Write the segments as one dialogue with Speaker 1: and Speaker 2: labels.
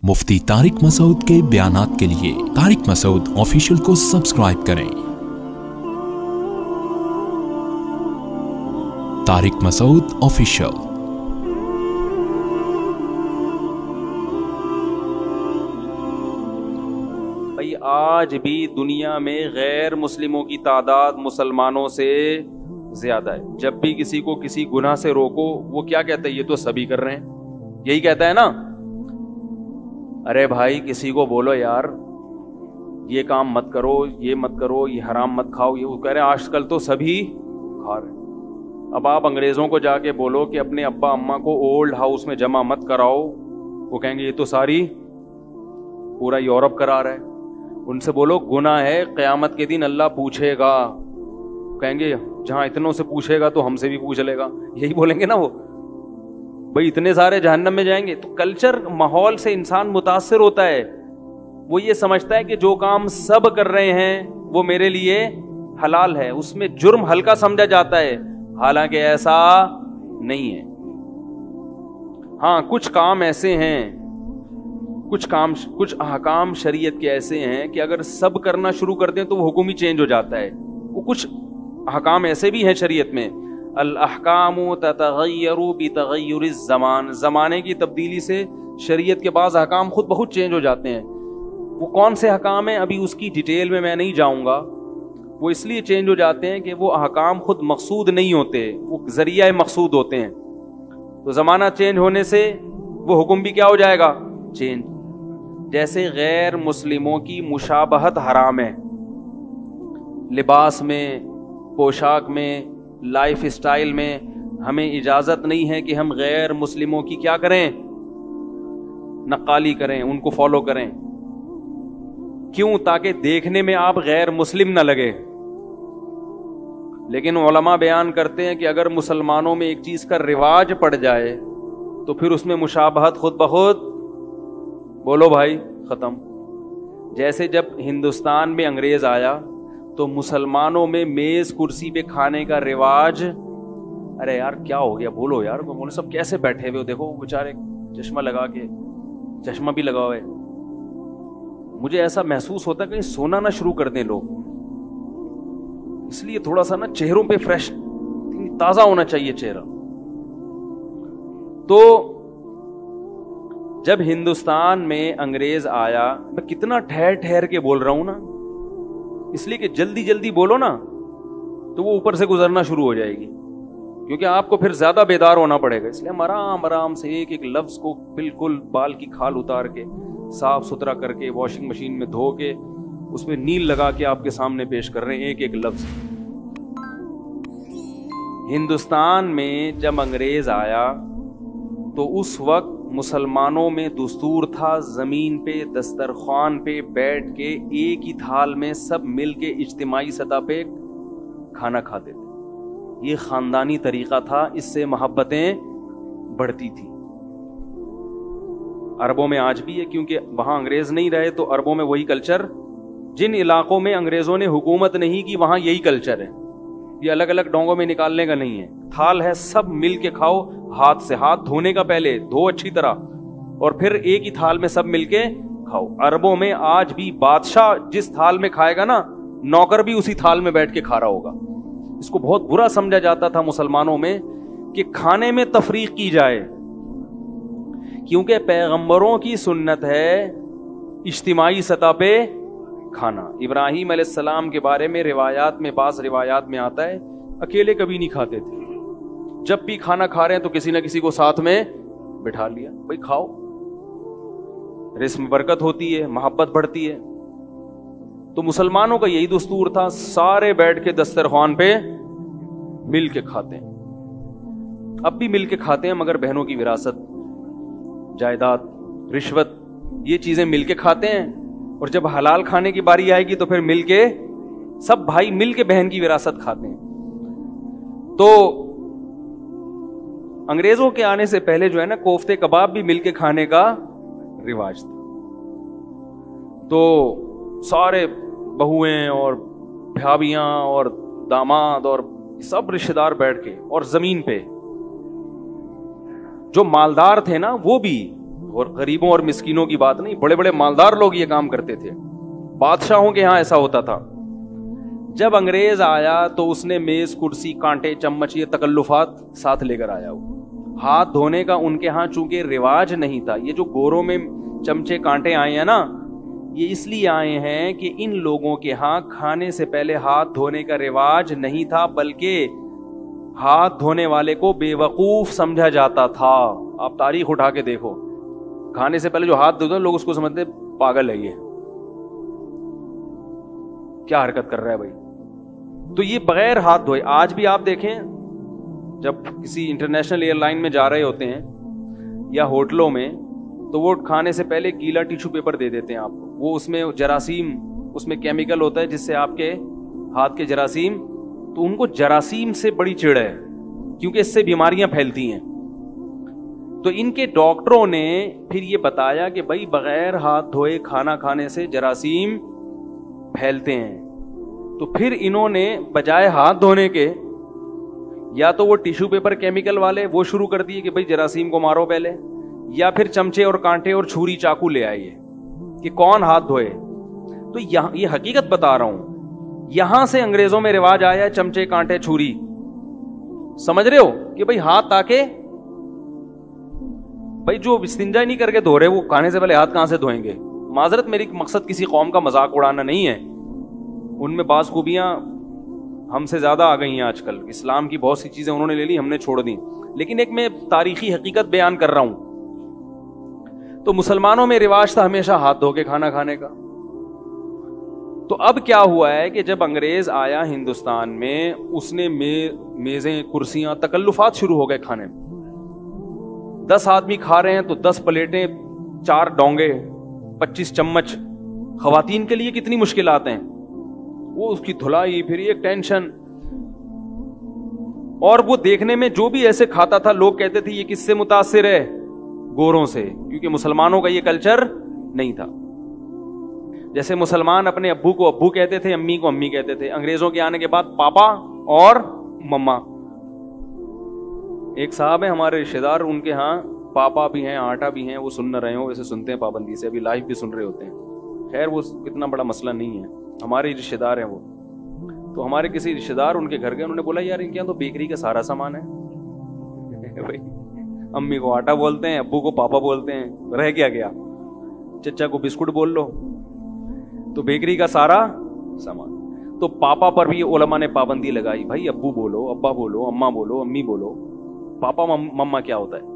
Speaker 1: मुफ्ती तारिक मसूद के बयानात के लिए तारिक मसूद ऑफिशियल को सब्सक्राइब करें। तारिक मसूद ऑफिशियल।
Speaker 2: भाई आज भी दुनिया में गैर मुस्लिमों की तादाद मुसलमानों से ज्यादा है। जब भी किसी को किसी गुनाह से रोको, वो क्या कहता है? ये तो सभी कर रहे हैं, यही कहता है ना। अरे भाई किसी को बोलो यार ये काम मत करो, ये मत करो, ये हराम मत खाओ, ये वो कह रहे हैं आजकल तो सभी खा रहे। अब आप अंग्रेजों को जाके बोलो कि अपने अब्बा अम्मा को ओल्ड हाउस में जमा मत कराओ, वो कहेंगे ये तो सारी पूरा यूरोप करा रहा है। उनसे बोलो गुनाह है, क़यामत के दिन अल्लाह पूछेगा, कहेंगे जहां इतनों से पूछेगा तो हमसे भी पूछ लेगा, यही बोलेंगे ना वो। भाई इतने सारे जहन्नम में जाएंगे। तो कल्चर, माहौल से इंसान मुतासिर होता है। वो ये समझता है कि जो काम सब कर रहे हैं वो मेरे लिए हलाल है, उसमें जुर्म हल्का समझा जाता है, हालांकि ऐसा नहीं है। हाँ, कुछ काम ऐसे हैं, कुछ अहकाम शरीयत के ऐसे हैं कि अगर सब करना शुरू कर दें तो वो हुक्म ही चेंज हो जाता है। वो कुछ अहकाम ऐसे भी हैं शरीयत में, अल अहकामु ततगय्यरु बितगय्युरिज़ ज़मान, ज़माने की तब्दीली से शरीयत के बाद अहकाम खुद बहुत चेंज हो जाते हैं। वो कौन से अहकाम हैं अभी उसकी डिटेल में मैं नहीं जाऊंगा। वो इसलिए चेंज हो जाते हैं कि वो अहकाम खुद मकसूद नहीं होते, वो ज़रिया मकसूद होते हैं। तो ज़माना चेंज होने से वो हुक्म भी क्या हो जाएगा? चेंज। जैसे गैर मुस्लिमों की मुशाबहत हराम है, लिबास में, पोशाक में, लाइफ स्टाइल में हमें इजाजत नहीं है कि हम गैर मुस्लिमों की क्या करें? नक्काली करें, उनको फॉलो करें। क्यों? ताकि देखने में आप गैर मुस्लिम न लगे। लेकिन उलमा बयान करते हैं कि अगर मुसलमानों में एक चीज का रिवाज पड़ जाए तो फिर उसमें मुशाबहत खुद ब खुद, बोलो भाई, खत्म। जैसे जब हिंदुस्तान में अंग्रेज आया तो मुसलमानों में मेज कुर्सी पे खाने का रिवाज, अरे यार क्या हो गया, बोलो यार, बोलो सब कैसे बैठे हुए हो, देखो बेचारे चश्मा लगा के, चश्मा भी लगा हुआ है। मुझे ऐसा महसूस होता है कहीं सोना ना शुरू कर दें लोग, इसलिए थोड़ा सा ना चेहरों पे फ्रेश, ताजा होना चाहिए चेहरा। तो जब हिंदुस्तान में अंग्रेज आया, मैं कितना ठहर ठहर के बोल रहा हूं ना, इसलिए कि जल्दी जल्दी बोलो ना तो वो ऊपर से गुजरना शुरू हो जाएगी, क्योंकि आपको फिर ज्यादा बेदार होना पड़ेगा। इसलिए हम आराम आराम से एक एक लफ्ज को बिल्कुल बाल की खाल उतार के, साफ सुथरा करके, वॉशिंग मशीन में धो के, उसमें नील लगा के आपके सामने पेश कर रहे हैं एक एक लफ्ज। हिंदुस्तान में जब अंग्रेज आया तो उस वक्त मुसलमानों में दस्तूर था जमीन पे दस्तरखान पे बैठ के एक ही थाल में सब मिल के इज्तिमाई सतह पे खाना खाते थे। ये खानदानी तरीका था, इससे मोहब्बतें बढ़ती थी। अरबों में आज भी है, क्योंकि वहां अंग्रेज नहीं रहे तो अरबों में वही कल्चर, जिन इलाकों में अंग्रेजों ने हुकूमत नहीं की वहां यही कल्चर है। ये अलग अलग डोंगों में निकालने का नहीं है, थाल है, सब मिल के खाओ, हाथ से, हाथ धोने का पहले धो अच्छी तरह, और फिर एक ही थाल में सब मिलके खाओ। अरबों में आज भी बादशाह जिस थाल में खाएगा ना, नौकर भी उसी थाल में बैठ के खा रहा होगा। इसको बहुत बुरा समझा जाता था मुसलमानों में कि खाने में तफरीक की जाए, क्योंकि पैगंबरों की सुन्नत है इज्तिमाई सतह पे खाना। इब्राहीम अलैहिस्सलाम के बारे में रिवायात में, बास रिवायात में आता है अकेले कभी नहीं खाते थे, जब भी खाना खा रहे हैं तो किसी ना किसी को साथ में बिठा लिया, भाई खाओ, रिस्क में बरकत होती है, मोहब्बत बढ़ती है। तो मुसलमानों का यही दस्तूर था, सारे बैठ के दस्तरखान पे मिल के खाते हैं। अब भी मिल के खाते हैं, मगर बहनों की विरासत, जायदाद, रिश्वत, ये चीजें मिल के खाते हैं। और जब हलाल खाने की बारी आएगी तो फिर मिल के सब भाई मिल के बहन की विरासत खाते हैं। तो अंग्रेजों के आने से पहले जो है ना, कोफ्ते कबाब भी मिलके खाने का रिवाज था। तो सारे बहुएं और भाभियां और दामाद और सब रिश्तेदार बैठ के, और जमीन पे जो मालदार थे ना वो भी, غریبوں اور مسکینوں کی بات نہیں, بڑے بڑے مالدار لوگ یہ کام کرتے تھے. بادشاہوں کے ہاں ایسا ہوتا تھا. جب انگریز آیا تو اس نے میز, کرسی, کانٹے, چمچ, یہ تکلفات ساتھ لے کر آیا. وہ ہاتھ دھونے کا ان کے ہاں چونکہ رواج نہیں تھا. یہ جو گوروں میں چمچے کانٹے آئے ہیں نا, یہ اس لیے آئے ہیں کہ ان لوگوں کے ہاں کھانے سے پہلے ہاتھ دھونے کا رواج نہیں تھا, بلکہ ہاتھ دھونے والے کو بے وقوف سمجھا جاتا تھا. آپ تاریخ اٹھا کے دیکھو, کھانے سے پہلے جو ہاتھ دھوتے ہیں لوگ اس کو سمجھتے پاگل ہے, یہ کیا حرکت کر رہا ہے بھائی. تو یہ بغیر ہاتھ دھوئے. آج بھی آپ دیکھیں, جب کسی انٹرنیشنل ایئر لائن میں جا رہے ہوتے ہیں یا ہوٹلوں میں, تو وہ کھانے سے پہلے گیلا ٹیشو پیپر دے دیتے ہیں آپ کو. وہ اس میں جراثیم, اس میں کیمیکل ہوتا ہے جس سے آپ کے ہاتھ کے جراثیم, تو ان کو جراثیم سے بڑی چڑ ہے کیونکہ اس سے بیماریاں پھیلتی ہیں. تو ان کے ڈاکٹروں نے پھر یہ بتایا کہ بھائی بغیر ہاتھ دھوئے کھانا کھانے سے جراثیم پھیلتے ہیں. تو پھر انہوں نے بجائے ہاتھ دھونے کے یا تو وہ ٹیشو پیپر کیمیکل والے وہ شروع کر دیے کہ بھائی جراثیم کو مارو پہلے, یا پھر چمچے اور کانٹے اور چھری چاقو لے آئیے کہ کون ہاتھ دھوئے. تو یہ حقیقت بتا رہا ہوں, یہاں سے انگریزوں میں رواج آیا ہے چمچے کانٹے چھری. سمجھ رہے ہو کہ بھائی ہاتھ تاکہ بھائی جو استنجا نہیں کر کے دھو رہے وہ کھانے سے پہلے ہاتھ کہاں سے دھوئیں گے. معذرت, میری مقصد کسی قوم کا مذاق اڑانا نہیں ہے, ان میں بعض خوبیاں ہم سے زیادہ آ گئی ہیں آج کل. اسلام کی بہت سی چیزیں انہوں نے لے لی, ہم نے چھوڑ دی, لیکن ایک میں تاریخی حقیقت بیان کر رہا ہوں. تو مسلمانوں میں رواج تھا ہمیشہ ہاتھ دھو کے کھانا کھانے کا. تو اب کیا ہوا ہے کہ جب انگریز آیا ہندوستان میں, اس نے میزیں, کرسیاں, تکلفات شروع ہو گئے کھانے میں. 10 آدمی کھا رہے ہیں تو 10 پلیٹیں, 4 ڈونگے, 25 چمچ. خواتین کے لیے کتنی مشکلات ہیں, وہ اس کی دھلائی, پھر ایک ٹینشن. اور وہ دیکھنے میں جو بھی ایسے کھاتا تھا لوگ کہتے تھے یہ کس سے متاثر ہے, گوروں سے, کیونکہ مسلمانوں کا یہ کلچر نہیں تھا. جیسے مسلمان اپنے ابو کو ابو کہتے تھے, امی کو امی کہتے تھے. انگریزوں کے آنے کے بعد پاپا اور مما. ایک صاحب ہیں ہمارے رشتے دار, ان کے ہاں پاپا بھی ہیں, آٹا بھی ہیں. وہ سن نہ رہے ہوں, ویسے سنتے ہیں پابندی سے, ابھی لائیو بھی سن رہے ہوتے ہیں. خیر وہ اتنا بڑا مسئلہ نہیں ہے, ہمارے رشتے دار ہیں وہ. تو ہمارے کسی رشتے دار ان کے گھر گئے, انہوں نے بولا یار ان کے یہاں تو بیکری کا سارا سامان ہے. امی کو آٹا بولتے ہیں, ابو کو پاپا بولتے ہیں, رہ کیا گیا, چچا کو بسکٹ بول لو, تو بیکری کا سارا سامان. تو پاپا پر بھی علماء نے پابندی لگائی, بھائی ابو بولو, ابا بولو, اماں بولو, امی بولو, پاپا مما کیا ہوتا ہے.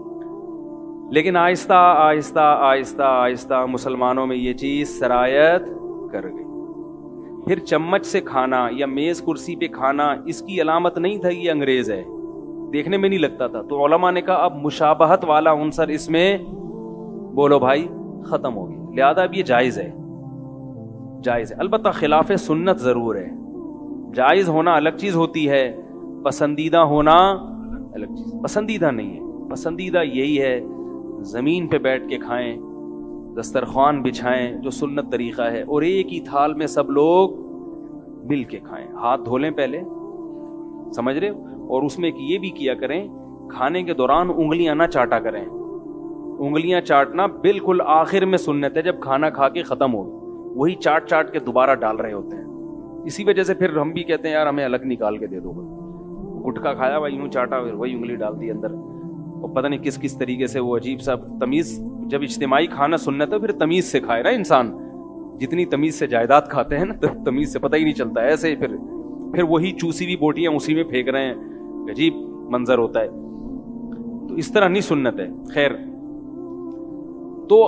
Speaker 2: لیکن آہستہ آہستہ آہستہ آہستہ مسلمانوں میں یہ چیز سرایت کر گئی. پھر چمچ سے کھانا یا میز کرسی پہ کھانا اس کی علامت نہیں تھا یہ انگریز ہے, دیکھنے میں نہیں لگتا تھا. تو علماء نے کہا اب مشابہت والا عنصر اس میں بولو بھائی ختم ہوگی, لہذا اب یہ جائز ہے. جائز ہے, البتہ خلاف سنت ضرور ہے. جائز ہونا الگ چیز ہوتی ہے, پسندیدہ ہونا الگ چیز. پسندیدہ نہیں ہے, پسندیدہ یہی ہے زمین پہ بیٹھ کے کھائیں, دسترخوان بچھائیں جو سنت طریقہ ہے, اور ایک ہی تھال میں سب لوگ مل کے کھائیں. ہاتھ دھو لیں پہلے, سمجھ رہے ہو, اور اس میں یہ بھی کیا کریں کھانے کے دوران انگلیاں نہ چاٹا کریں. انگلیاں چاٹنا بالکل آخر میں سنت ہے, جب کھانا کھا کے ختم ہو, وہی چاٹ چاٹ کے دوبارہ ڈال رہے ہوتے ہیں. اسی وجہ سے پھر ہم بھی کہتے ہیں یار ہمیں الگ نکال کے دے دو. گٹکا کھایا بھائی, یوں چاٹا, وہی انگلی ڈال دی اندر, اور پتہ نہیں کس کس طریقے سے وہ عجیب سا تمیز. جب اجتماعی کھانا سنت ہے پھر تمیز سے کھائے نا انسان, جتنی تمیز سے جائیداد کھاتے ہیں نا, تو تمیز سے پتہ ہی نہیں چلتا. ایسے پھر وہی چوسی ہوئی بوٹیاں اسی میں پھینک رہے ہیں, عجیب منظر ہوتا ہے. تو اس طرح نہیں سنت ہے. خیر, تو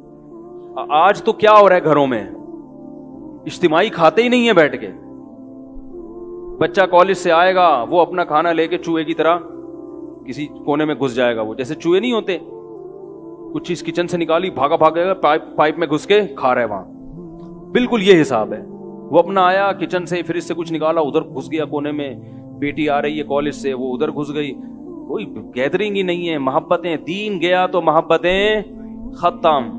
Speaker 2: آج تو کیا ہو رہا ہے گھروں میں, اجتماعی کھاتے ہی نہیں ہیں بیٹھ کے. بچہ کالج سے آئے گا, وہ اپنا کھانا لے کے چوہے کی طرح کسی کونے میں گھس جائے گا. وہ جیسے چوہے نہیں ہوتے, کچھ چیز کچن سے نکالی, بھاگا بھاگے گا, پائپ میں گھس کے کھا رہا ہے وہاں. بالکل یہ حساب ہے. وہ اپنا آیا کچن سے, فریج سے کچھ نکالا, ادھر گھس گیا کونے میں. بیٹی آ رہی ہے کالج سے, وہ ادھر گھس گئی. کوئی گیدرنگ ہی نہیں ہے. محبتیں, دین گیا تو محبتیں ختم.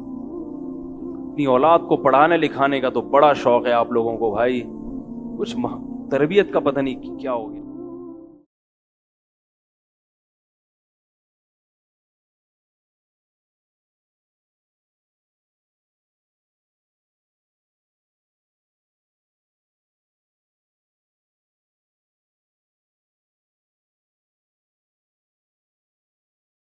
Speaker 2: اپنی اولاد کو پڑھانے لکھانے کا تو بڑا شوق ہے آپ لوگوں کو بھائی, کچھ تربیت کا پتہ نہیں کیا ہو گیا.